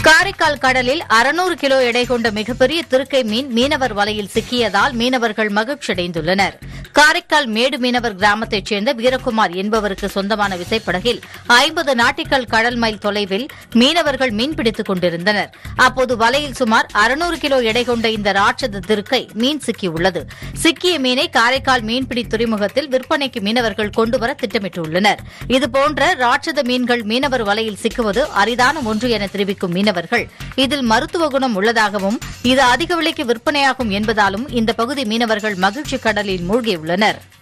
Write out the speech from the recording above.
காரைக்கால் கடலில் 600 கிலோ எடை கொண்ட மிகப்பெரிய திருக்கை மீன் மீனவர் வலையில் சிக்கியதால் மீனவர்கள் மகிழ்ச்சியடைந்துள்ளனர். காரைக்கால் மேடு மீனவர் கிராமத்தைச் சேர்ந்த வீரகுமார் என்பவருக்கு சொந்தமான விசைப்படகில் 50 நாட்டிக்கல் கடல் மைல் தொலைவில் மீனவர்கள் மீன்பிடித்துக் கொண்டிருந்தனர். அப்போது வலையில் சுமார் 600 கிலோ எடை கொண்ட இந்த ராட்சத திருக்கை மீன் சிக்கியுள்ளது. சிக்கிய மீனை காரைக்கால் மீன்பிடி துறைமுகத்தில் விற்பனைக்கு மீனவர்கள் கொண்டுவர திட்டமிட்டுள்ளனர். இதுபோன்ற ராட்சத மீன்கள் மீனவர் வலையில் சிக்குவது அரிதான ஒன்று என தெரிவிக்கும் மீனவர்கள் இதில் மருத்துவ குணம் உள்ளதாகவும் இது அதிக விலைக்கு விற்பனையாகும் என்பதாலும் இந்த பகுதி மீனவர்கள் மகிழ்ச்சி கடலில் மூழ்கியுள்ளனர்.